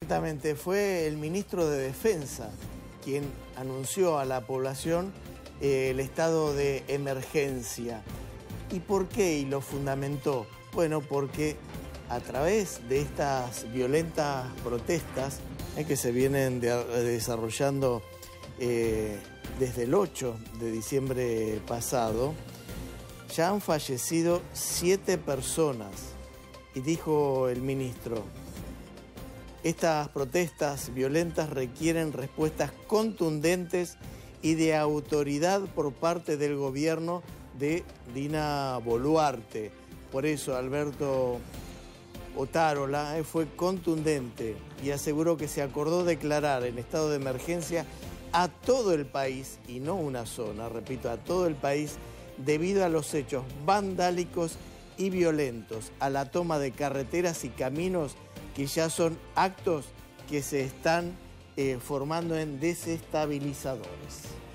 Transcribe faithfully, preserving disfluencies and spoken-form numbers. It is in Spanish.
Exactamente, fue el ministro de Defensa quien anunció a la población eh, el estado de emergencia. ¿Y por qué? Y lo fundamentó. Bueno, porque a través de estas violentas protestas eh, que se vienen de, desarrollando eh, desde el ocho de diciembre pasado, ya han fallecido siete personas. Y dijo el ministro: estas protestas violentas requieren respuestas contundentes y de autoridad por parte del gobierno de Dina Boluarte. Por eso Alberto Otárola fue contundente y aseguró que se acordó declarar en estado de emergencia a todo el país, y no una zona, repito, a todo el país, debido a los hechos vandálicos y violentos, a la toma de carreteras y caminos que ya son actos que se están eh, formando en desestabilizadores.